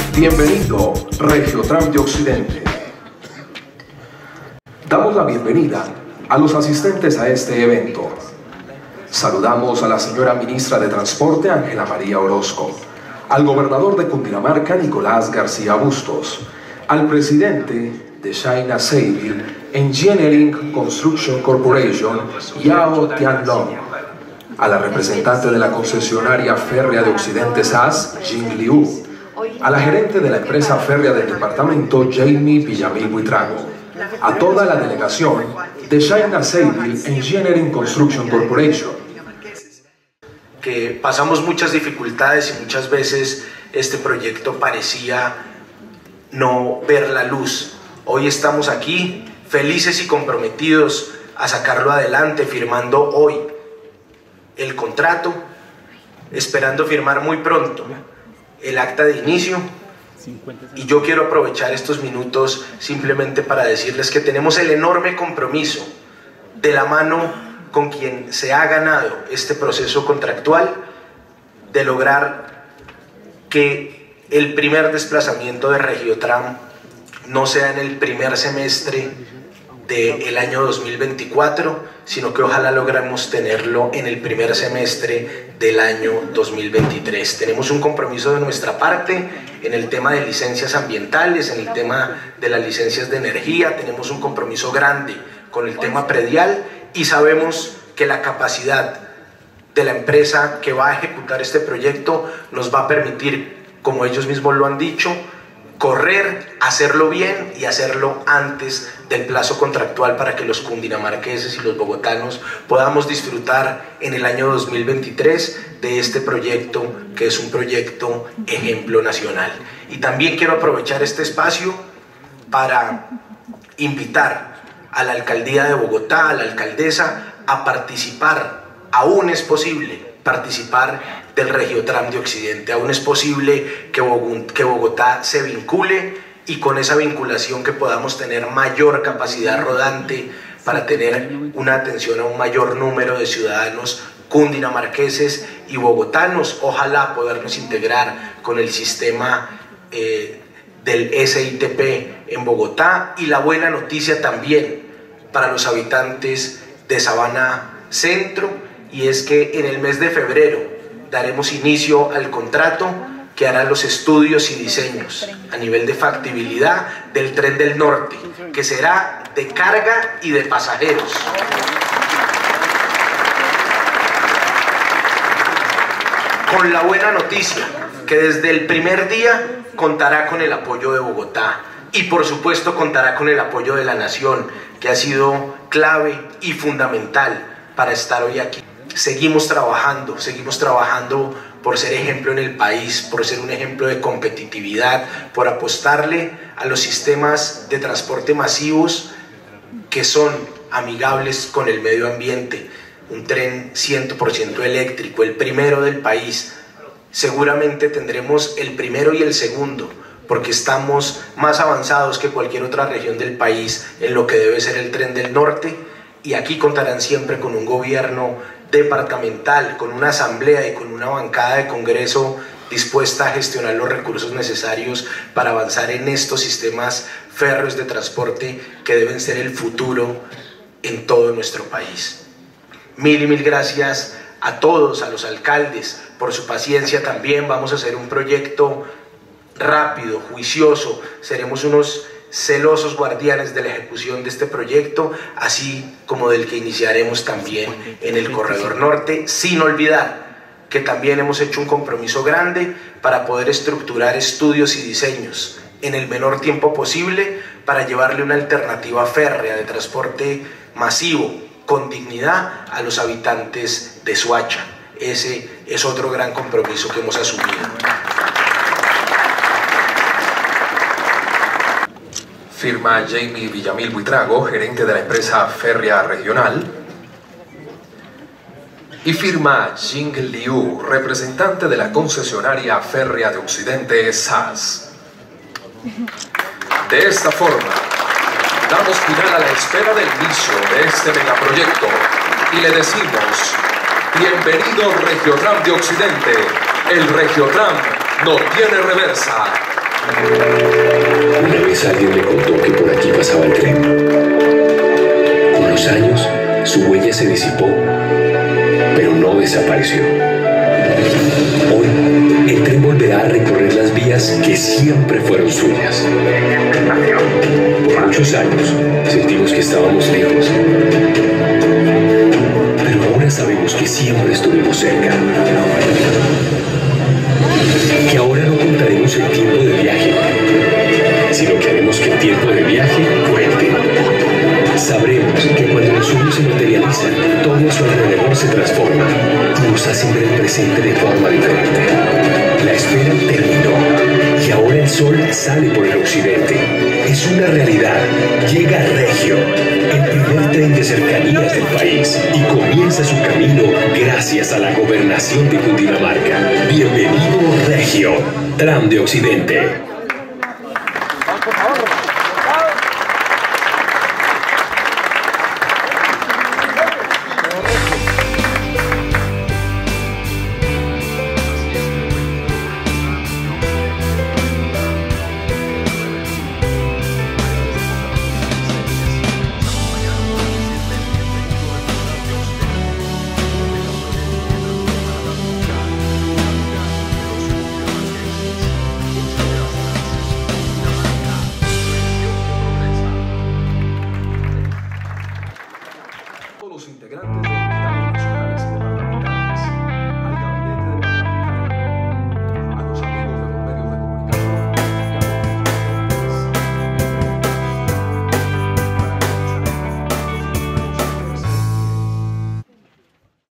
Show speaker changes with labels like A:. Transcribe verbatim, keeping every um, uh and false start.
A: Bienvenido, Regiotram de Occidente. Damos la bienvenida a los asistentes a este evento. Saludamos a la señora Ministra de Transporte, Ángela María Orozco, al gobernador de Cundinamarca, Nicolás García Bustos, al presidente de China Civil Engineering Construction Corporation, Yao Tianlong, a la representante de la concesionaria férrea de Occidente S A S, Jing Liu, a la gerente de la empresa férrea del departamento, Jamie Villamil Buitrago, a toda la delegación de China Civil Engineering Construction Corporation.
B: Que pasamos muchas dificultades y muchas veces este proyecto parecía no ver la luz. Hoy estamos aquí felices y comprometidos a sacarlo adelante, firmando hoy el contrato, esperando firmar muy pronto el acta de inicio. Y yo quiero aprovechar estos minutos simplemente para decirles que tenemos el enorme compromiso de la mano con quien se ha ganado este proceso contractual de lograr que el primer desplazamiento de Regiotram no sea en el primer semestre del año dos mil veinticuatro, sino que ojalá logremos tenerlo en el primer semestre del año dos mil veintitrés. Tenemos un compromiso de nuestra parte en el tema de licencias ambientales, en el tema de las licencias de energía, tenemos un compromiso grande con el tema predial y sabemos que la capacidad de la empresa que va a ejecutar este proyecto nos va a permitir, como ellos mismos lo han dicho, correr, hacerlo bien y hacerlo antes del plazo contractual para que los cundinamarqueses y los bogotanos podamos disfrutar en el año dos mil veintitrés de este proyecto que es un proyecto ejemplo nacional. Y también quiero aprovechar este espacio para invitar a la alcaldía de Bogotá, a la alcaldesa, a participar, aún es posible participar del Regiotram de Occidente, aún es posible que Bogotá se vincule y con esa vinculación que podamos tener mayor capacidad rodante para tener una atención a un mayor número de ciudadanos cundinamarqueses y bogotanos, ojalá podernos integrar con el sistema eh, del S I T P en Bogotá. Y la buena noticia también para los habitantes de Sabana Centro, y es que en el mes de febrero daremos inicio al contrato que hará los estudios y diseños a nivel de factibilidad del Tren del Norte, que será de carga y de pasajeros. Con la buena noticia que desde el primer día contará con el apoyo de Bogotá y por supuesto contará con el apoyo de la Nación, que ha sido clave y fundamental para estar hoy aquí. Seguimos trabajando, seguimos trabajando por ser ejemplo en el país, por ser un ejemplo de competitividad, por apostarle a los sistemas de transporte masivos que son amigables con el medio ambiente. Un tren cien por ciento eléctrico, el primero del país. Seguramente tendremos el primero y el segundo, porque estamos más avanzados que cualquier otra región del país en lo que debe ser el Tren del Norte, y aquí contarán siempre con un gobierno departamental, con una asamblea y con una bancada de Congreso dispuesta a gestionar los recursos necesarios para avanzar en estos sistemas férreos de transporte que deben ser el futuro en todo nuestro país. Mil y mil gracias a todos, a los alcaldes, por su paciencia también. Vamos a hacer un proyecto rápido, juicioso, seremos unos celosos guardianes de la ejecución de este proyecto, así como del que iniciaremos también en el Corredor Norte, sin olvidar que también hemos hecho un compromiso grande para poder estructurar estudios y diseños en el menor tiempo posible para llevarle una alternativa férrea de transporte masivo con dignidad a los habitantes de Soacha. Ese es otro gran compromiso que hemos asumido.
A: Firma Jamie Villamil Buitrago, gerente de la empresa férrea regional. Y firma Jing Liu, representante de la concesionaria férrea de Occidente S A S. De esta forma, damos final a la espera del inicio de este megaproyecto y le decimos: bienvenido Regiotram de Occidente. El Regiotram no tiene reversa.
C: Una vez alguien me contó que por aquí pasaba el tren. Con los años, su huella se disipó, pero no desapareció. Hoy, el tren volverá a recorrer las vías que siempre fueron suyas. Por muchos años, sentimos que estábamos lejos, pero ahora sabemos que siempre estuvimos cerca. Que ahora no contaremos el tiempo de viaje, sino que haremos que el tiempo de viaje cuente. Sabremos que cuando los sueños se materializan, todo a su alrededor se transforma y nos hacen ver el presente de forma diferente. La espera terminó y ahora el sol sale por el occidente. Es una realidad. Llega Regio, el primer tren de cercanías del país, y comienza su camino gracias a la gobernación de Cundinamarca. Bienvenido Regio, Tram de Occidente.